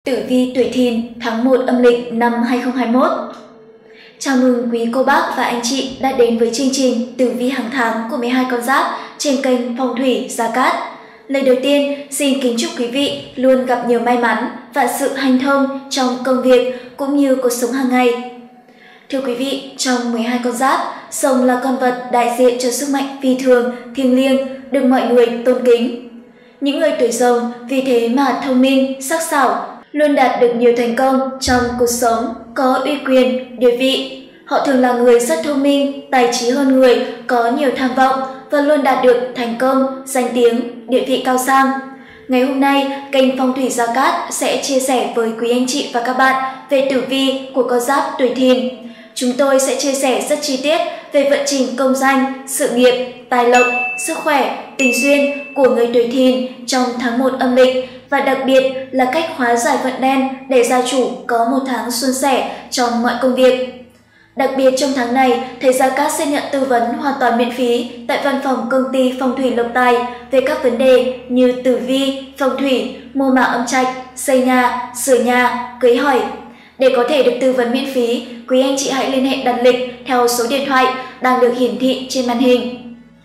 Tử vi tuổi Thìn tháng 1 âm lịch năm 2021. Chào mừng quý cô bác và anh chị đã đến với chương trình Tử vi hàng tháng của 12 con giáp trên kênh Phong thủy Gia Cát. Lời đầu tiên, xin kính chúc quý vị luôn gặp nhiều may mắn và sự hanh thông trong công việc cũng như cuộc sống hàng ngày. Thưa quý vị, trong 12 con giáp, Rồng là con vật đại diện cho sức mạnh phi thường, thiêng liêng, được mọi người tôn kính. Những người tuổi Rồng vì thế mà thông minh, sắc sảo, luôn đạt được nhiều thành công trong cuộc sống, có uy quyền, địa vị. Họ thường là người rất thông minh, tài trí hơn người, có nhiều tham vọng và luôn đạt được thành công, danh tiếng, địa vị cao sang. Ngày hôm nay, kênh Phong thủy Gia Cát sẽ chia sẻ với quý anh chị và các bạn về tử vi của con giáp tuổi Thìn. Chúng tôi sẽ chia sẻ rất chi tiết về vận trình công danh, sự nghiệp, tài lộc, sức khỏe, tình duyên của người tuổi Thìn trong tháng 1 âm lịch và đặc biệt là cách hóa giải vận đen để gia chủ có một tháng suôn sẻ trong mọi công việc. Đặc biệt trong tháng này, thầy Gia Cát sẽ nhận tư vấn hoàn toàn miễn phí tại văn phòng công ty Phong thủy Lộc Tài về các vấn đề như tử vi, phong thủy, mô mả âm trạch, xây nhà, sửa nhà, cưới hỏi. Để có thể được tư vấn miễn phí, quý anh chị hãy liên hệ đặt lịch theo số điện thoại đang được hiển thị trên màn hình.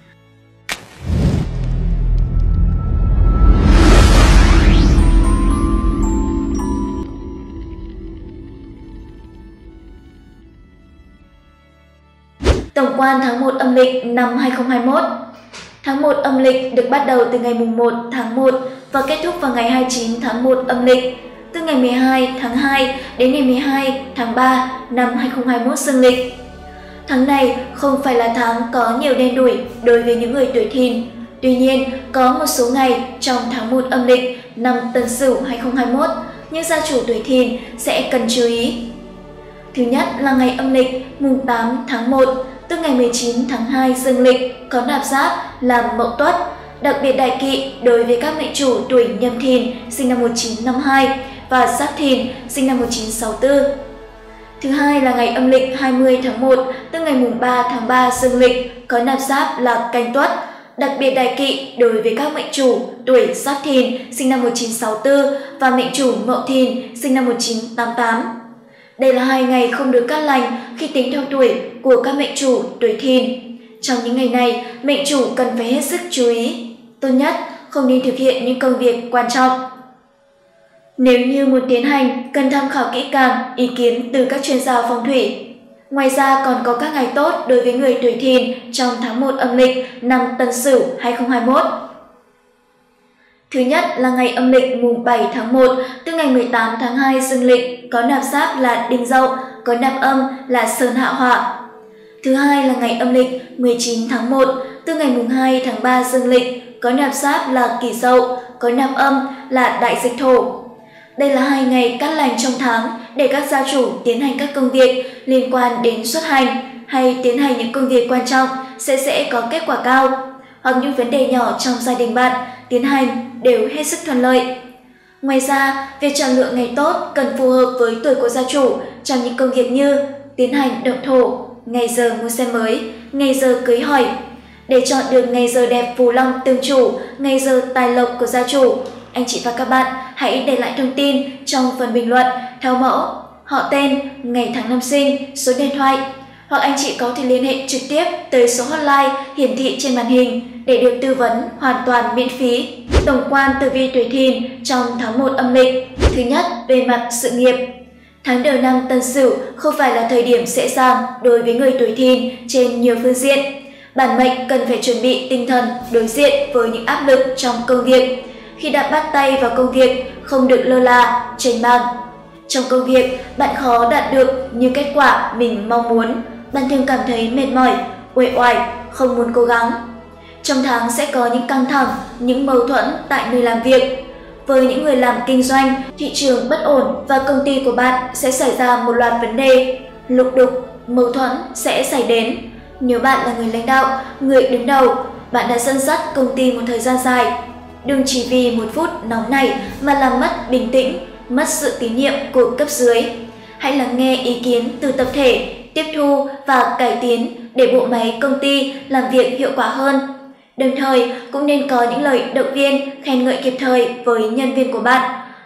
Tổng quan tháng 1 âm lịch năm 2021. Tháng 1 âm lịch được bắt đầu từ ngày 1 tháng 1 và kết thúc vào ngày 29 tháng 1 âm lịch, từ ngày 12 tháng 2 đến ngày 12 tháng 3 năm 2021 dương lịch. Tháng này không phải là tháng có nhiều đen đủi đối với những người tuổi Thìn. Tuy nhiên, có một số ngày trong tháng 1 âm lịch năm Tân Sửu 2021 những gia chủ tuổi Thìn sẽ cần chú ý. Thứ nhất là ngày âm lịch mùng 8 tháng 1, tức ngày 19 tháng 2 dương lịch có nạp giáp là Mậu Tuất, đặc biệt đại kỵ đối với các mệnh chủ tuổi Nhâm Thìn sinh năm 1952 và Giáp Thìn sinh năm 1964. Thứ hai là ngày âm lịch 20 tháng 1, tức ngày mùng 3 tháng 3 dương lịch có nạp giáp là Canh Tuất, đặc biệt đại kỵ đối với các mệnh chủ tuổi Giáp Thìn sinh năm 1964 và mệnh chủ Mậu Thìn sinh năm 1988. Đây là hai ngày không được cát lành khi tính theo tuổi của các mệnh chủ tuổi Thìn. Trong những ngày này, mệnh chủ cần phải hết sức chú ý. Tốt nhất, không nên thực hiện những công việc quan trọng. Nếu như muốn tiến hành, cần tham khảo kỹ càng ý kiến từ các chuyên gia phong thủy. Ngoài ra còn có các ngày tốt đối với người tuổi Thìn trong tháng 1 âm lịch năm Tân Sửu 2021. Thứ nhất là ngày âm lịch mùng 7 tháng 1, tức ngày 18 tháng 2 dương lịch có nạp giáp là Đinh Dậu, có nạp âm là Sơn Hạ Hỏa. Thứ hai là ngày âm lịch 19 tháng 1, tức ngày mùng 2 tháng 3 dương lịch có nạp giáp là Kỷ Dậu, có nạp âm là Đại Dịch Thổ. Đây là hai ngày cát lành trong tháng để các gia chủ tiến hành các công việc liên quan đến xuất hành hay tiến hành những công việc quan trọng sẽ có kết quả cao, hoặc những vấn đề nhỏ trong gia đình bạn tiến hành đều hết sức thuận lợi. Ngoài ra, việc chọn lựa ngày tốt cần phù hợp với tuổi của gia chủ trong những công việc như tiến hành động thổ, ngày giờ mua xe mới, ngày giờ cưới hỏi. Để chọn được ngày giờ đẹp phù long tương chủ, ngày giờ tài lộc của gia chủ, anh chị và các bạn hãy để lại thông tin trong phần bình luận theo mẫu họ tên, ngày tháng năm sinh, số điện thoại, hoặc anh chị có thể liên hệ trực tiếp tới số hotline hiển thị trên màn hình để được tư vấn hoàn toàn miễn phí. Tổng quan tử vi tuổi Thìn trong tháng 1 âm lịch. Thứ nhất, về mặt sự nghiệp. Tháng đầu năm Tân Sửu không phải là thời điểm dễ dàng đối với người tuổi Thìn trên nhiều phương diện. Bản mệnh cần phải chuẩn bị tinh thần đối diện với những áp lực trong công việc. Khi đã bắt tay vào công việc, không được lơ là, chểnh mảng. Trong công việc, bạn khó đạt được như kết quả mình mong muốn. Bạn thường cảm thấy mệt mỏi, uể oải, không muốn cố gắng. Trong tháng sẽ có những căng thẳng, những mâu thuẫn tại nơi làm việc. Với những người làm kinh doanh, thị trường bất ổn và công ty của bạn sẽ xảy ra một loạt vấn đề. Lục đục, mâu thuẫn sẽ xảy đến. Nếu bạn là người lãnh đạo, người đứng đầu, bạn đã dẫn dắt công ty một thời gian dài. Đừng chỉ vì một phút nóng nảy mà làm mất bình tĩnh, mất sự tín nhiệm của cấp dưới. Hãy lắng nghe ý kiến từ tập thể, tiếp thu và cải tiến để bộ máy công ty làm việc hiệu quả hơn. Đồng thời cũng nên có những lời động viên, khen ngợi kịp thời với nhân viên của bạn.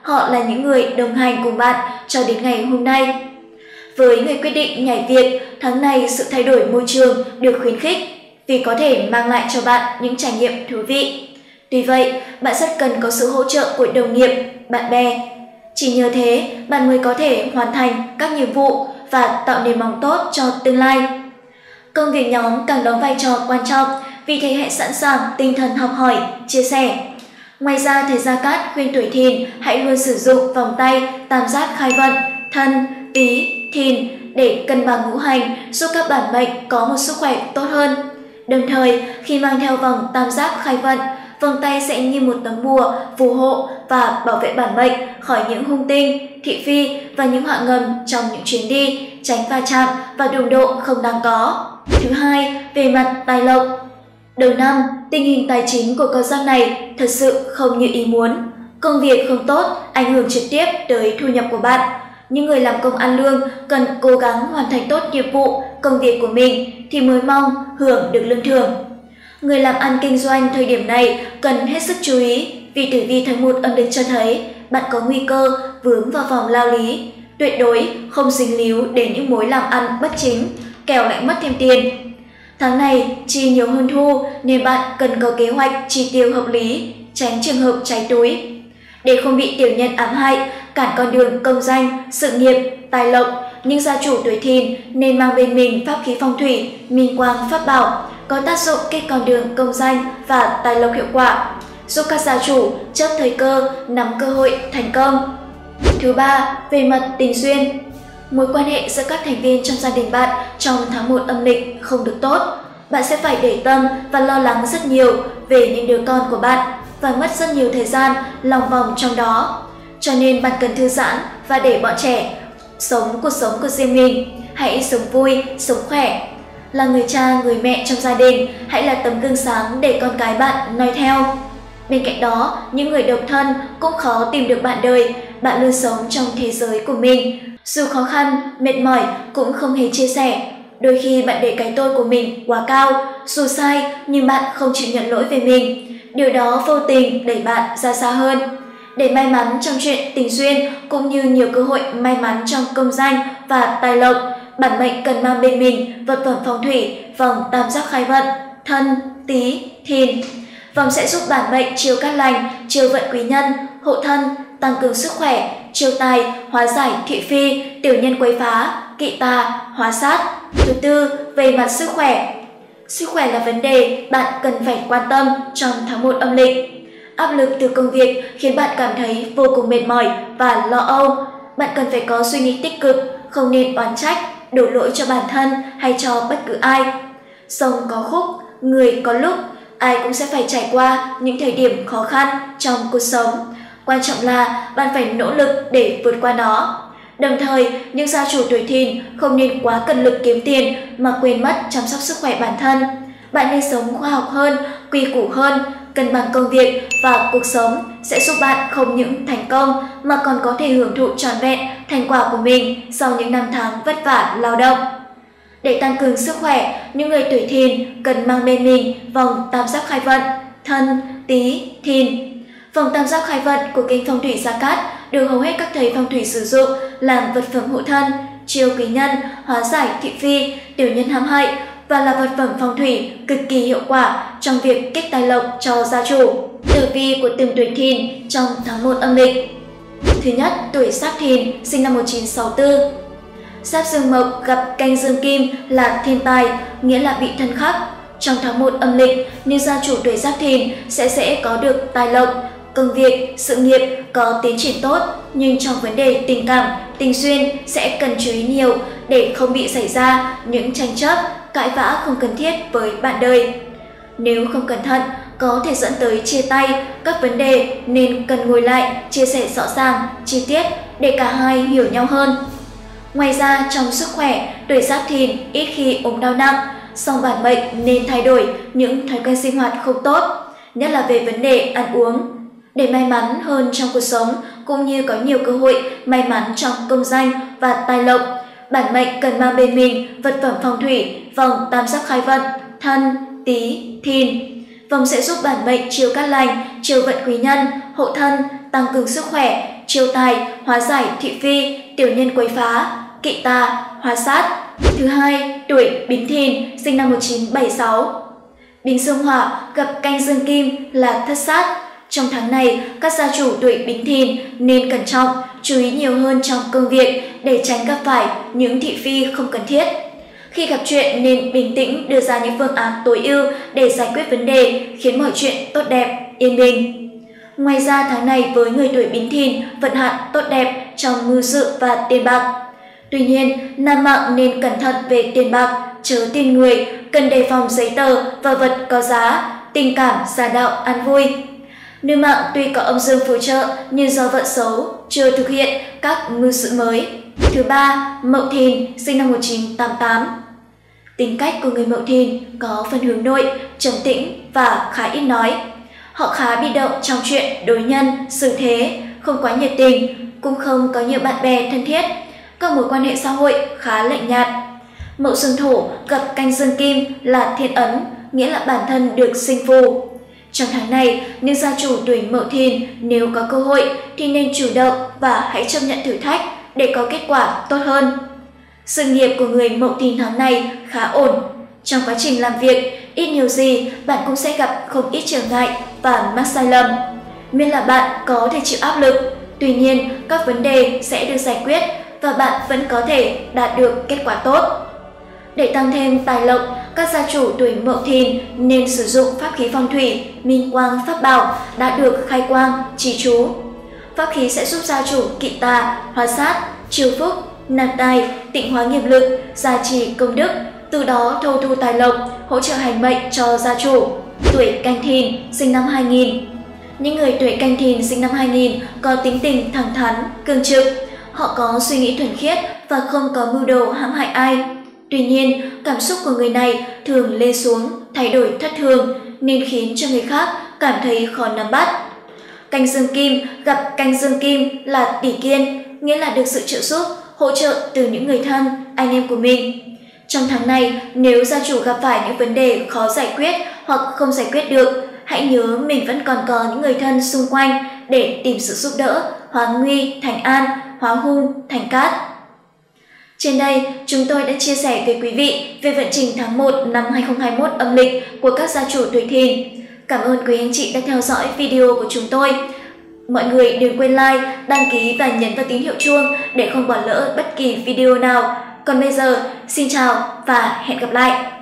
Họ là những người đồng hành cùng bạn cho đến ngày hôm nay. Với người quyết định nhảy việc, tháng này sự thay đổi môi trường được khuyến khích vì có thể mang lại cho bạn những trải nghiệm thú vị. Tuy vậy, bạn rất cần có sự hỗ trợ của đồng nghiệp, bạn bè. Chỉ nhờ thế, bạn mới có thể hoàn thành các nhiệm vụ và tạo nền móng tốt cho tương lai. Công việc nhóm càng đóng vai trò quan trọng, vì thế hãy sẵn sàng tinh thần học hỏi, chia sẻ. Ngoài ra, thầy Gia Cát khuyên tuổi Thìn hãy luôn sử dụng vòng tay tam giác khai vận Thân, Tý, Thìn để cân bằng ngũ hành, giúp các bản mệnh có một sức khỏe tốt hơn. Đồng thời, khi mang theo vòng tam giác khai vận, vòng tay sẽ như một tấm bùa phù hộ và bảo vệ bản mệnh khỏi những hung tinh, thị phi và những họa ngầm trong những chuyến đi, tránh va chạm và đụng độ không đáng có. Thứ hai, về mặt tài lộc. Đầu năm, tình hình tài chính của con giáp này thật sự không như ý muốn. Công việc không tốt, ảnh hưởng trực tiếp tới thu nhập của bạn. Những người làm công ăn lương cần cố gắng hoàn thành tốt nhiệm vụ, công việc của mình thì mới mong hưởng được lương thưởng. Người làm ăn kinh doanh thời điểm này cần hết sức chú ý, vì tử vi tháng 1 âm lịch cho thấy bạn có nguy cơ vướng vào vòng lao lý. Tuyệt đối không dính líu đến những mối làm ăn bất chính, kẻo lại mất thêm tiền. Tháng này chi nhiều hơn thu nên bạn cần có kế hoạch chi tiêu hợp lý, tránh trường hợp cháy túi. Để không bị tiểu nhân ám hại, cản con đường công danh, sự nghiệp, tài lộc, nhưng gia chủ tuổi Thìn nên mang bên mình pháp khí phong thủy, minh quang pháp bảo có tác dụng kết con đường công danh và tài lộc hiệu quả, giúp các gia chủ chớp thời cơ, nắm cơ hội thành công. Thứ ba, về mặt tình duyên. Mối quan hệ giữa các thành viên trong gia đình bạn trong tháng 1 âm lịch không được tốt. Bạn sẽ phải để tâm và lo lắng rất nhiều về những đứa con của bạn và mất rất nhiều thời gian lòng vòng trong đó. Cho nên bạn cần thư giãn và để bọn trẻ sống cuộc sống của riêng mình. Hãy sống vui, sống khỏe. Là người cha, người mẹ trong gia đình, hãy là tấm gương sáng để con cái bạn noi theo. Bên cạnh đó, những người độc thân cũng khó tìm được bạn đời. Bạn luôn sống trong thế giới của mình. Dù khó khăn, mệt mỏi cũng không hề chia sẻ. Đôi khi bạn để cái tôi của mình quá cao, dù sai nhưng bạn không chịu nhận lỗi về mình. Điều đó vô tình đẩy bạn ra xa hơn. Để may mắn trong chuyện tình duyên cũng như nhiều cơ hội may mắn trong công danh và tài lộc, bản mệnh cần mang bên mình vật phẩm phong thủy vòng tam giác khai vận Thân, Tý, Thìn. Vòng sẽ giúp bản mệnh chiêu cát lành, chiêu vận quý nhân, hộ thân, tăng cường sức khỏe, chiêu tài, hóa giải thị phi, tiểu nhân quấy phá, kỵ tà, hóa sát. Thứ tư, về mặt sức khỏe. Sức khỏe là vấn đề bạn cần phải quan tâm trong tháng 1 âm lịch. Áp lực từ công việc khiến bạn cảm thấy vô cùng mệt mỏi và lo âu. Bạn cần phải có suy nghĩ tích cực, không nên oán trách, đổ lỗi cho bản thân hay cho bất cứ ai. Sông có khúc, người có lúc, ai cũng sẽ phải trải qua những thời điểm khó khăn trong cuộc sống. Quan trọng là bạn phải nỗ lực để vượt qua nó. Đồng thời, những gia chủ tuổi Thìn không nên quá cần lực kiếm tiền mà quên mất chăm sóc sức khỏe bản thân. Bạn nên sống khoa học hơn, quy củ hơn, cân bằng công việc và cuộc sống sẽ giúp bạn không những thành công mà còn có thể hưởng thụ trọn vẹn thành quả của mình sau những năm tháng vất vả lao động. Để tăng cường sức khỏe, những người tuổi Thìn cần mang bên mình vòng tam giác khai vận Thân, Tý, Thìn. Vòng tam giác khai vận của kênh phong thủy Gia Cát được hầu hết các thầy phong thủy sử dụng làm vật phẩm hộ thân, chiêu quý nhân, hóa giải thị phi, tiểu nhân hãm hại và là vật phẩm phong thủy cực kỳ hiệu quả trong việc kết tài lộc cho gia chủ. Tử vi của từng tuổi Thìn trong tháng 1 âm lịch. Thứ nhất, tuổi Giáp Thìn, sinh năm 1964. Giáp Dương Mộc gặp canh Dương Kim là thiên tài, nghĩa là bị thân khắc. Trong tháng 1 âm lịch, nhưng gia chủ tuổi Giáp Thìn sẽ dễ có được tài lộc. Công việc, sự nghiệp có tiến triển tốt, nhưng trong vấn đề tình cảm, tình duyên sẽ cần chú ý nhiều để không bị xảy ra những tranh chấp, cãi vã không cần thiết với bạn đời. Nếu không cẩn thận, có thể dẫn tới chia tay, các vấn đề nên cần ngồi lại, chia sẻ rõ ràng, chi tiết để cả hai hiểu nhau hơn. Ngoài ra, trong sức khỏe, tuổi Giáp Thìn ít khi ốm đau nặng, song bản mệnh nên thay đổi những thói quen sinh hoạt không tốt, nhất là về vấn đề ăn uống. Để may mắn hơn trong cuộc sống cũng như có nhiều cơ hội may mắn trong công danh và tài lộc, bản mệnh cần mang bên mình vật phẩm phong thủy vòng tam giác khai vận Thân, Tý, Thìn. Vòng sẽ giúp bản mệnh chiêu cát lành, chiêu vận quý nhân, hộ thân, tăng cường sức khỏe, chiêu tài, hóa giải thị phi, tiểu nhân quấy phá, kỵ tà, hóa sát. Thứ hai, tuổi Bính Thìn, sinh năm 1976. Bính dương hỏa gặp canh dương kim là thất sát. Trong tháng này, các gia chủ tuổi Bính Thìn nên cẩn trọng, chú ý nhiều hơn trong công việc để tránh gặp phải những thị phi không cần thiết. Khi gặp chuyện nên bình tĩnh đưa ra những phương án tối ưu để giải quyết vấn đề, khiến mọi chuyện tốt đẹp, yên bình. Ngoài ra tháng này với người tuổi Bính Thìn vận hạn tốt đẹp trong mưu sự và tiền bạc. Tuy nhiên, nam mạng nên cẩn thận về tiền bạc, chớ tin người, cần đề phòng giấy tờ và vật có giá, tình cảm, gia đạo, an vui. Nữ mạng tuy có âm dương phù trợ nhưng do vận xấu, chưa thực hiện các mưu sự mới. Thứ ba, Mậu Thìn, sinh năm 1988. Tính cách của người Mậu Thìn có phần hướng nội, trầm tĩnh và khá ít nói. Họ khá bị động trong chuyện đối nhân, xử thế, không quá nhiệt tình, cũng không có nhiều bạn bè thân thiết. Các mối quan hệ xã hội khá lạnh nhạt. Mậu Dương Thổ gặp canh Dương Kim là thiên ấn, nghĩa là bản thân được sinh phù. Trong tháng này, những gia chủ tuổi Mậu Thìn nếu có cơ hội thì nên chủ động và hãy chấp nhận thử thách để có kết quả tốt hơn. Sự nghiệp của người Mậu Thìn tháng này khá ổn. Trong quá trình làm việc, ít nhiều gì bạn cũng sẽ gặp không ít trở ngại và mắc sai lầm. Miễn là bạn có thể chịu áp lực, tuy nhiên các vấn đề sẽ được giải quyết và bạn vẫn có thể đạt được kết quả tốt. Để tăng thêm tài lộc, các gia chủ tuổi Mậu Thìn nên sử dụng pháp khí phong thủy, minh quang pháp bảo đã được khai quang, trì chú. Pháp khí sẽ giúp gia chủ kỵ tà, hóa sát, chiêu phúc, nạp tài, tịnh hóa nghiệp lực, gia trì công đức, từ đó thâu thu tài lộc, hỗ trợ hành mệnh cho gia chủ. Tuổi Canh Thìn, sinh năm 2000. Những người tuổi Canh Thìn sinh năm 2000 có tính tình thẳng thắn, cương trực. Họ có suy nghĩ thuần khiết và không có mưu đồ hãm hại ai. Tuy nhiên, cảm xúc của người này thường lên xuống, thay đổi thất thường nên khiến cho người khác cảm thấy khó nắm bắt. Canh Dương Kim gặp canh Dương Kim là tỷ kiên, nghĩa là được sự trợ giúp, hỗ trợ từ những người thân, anh em của mình. Trong tháng này, nếu gia chủ gặp phải những vấn đề khó giải quyết hoặc không giải quyết được, hãy nhớ mình vẫn còn có những người thân xung quanh để tìm sự giúp đỡ, hóa nguy thành an, hóa hung thành cát. Trên đây, chúng tôi đã chia sẻ với quý vị về vận trình tháng 1 năm 2021 âm lịch của các gia chủ tuổi Thìn. Cảm ơn quý anh chị đã theo dõi video của chúng tôi. Mọi người đừng quên like, đăng ký và nhấn vào tín hiệu chuông để không bỏ lỡ bất kỳ video nào. Còn bây giờ, xin chào và hẹn gặp lại!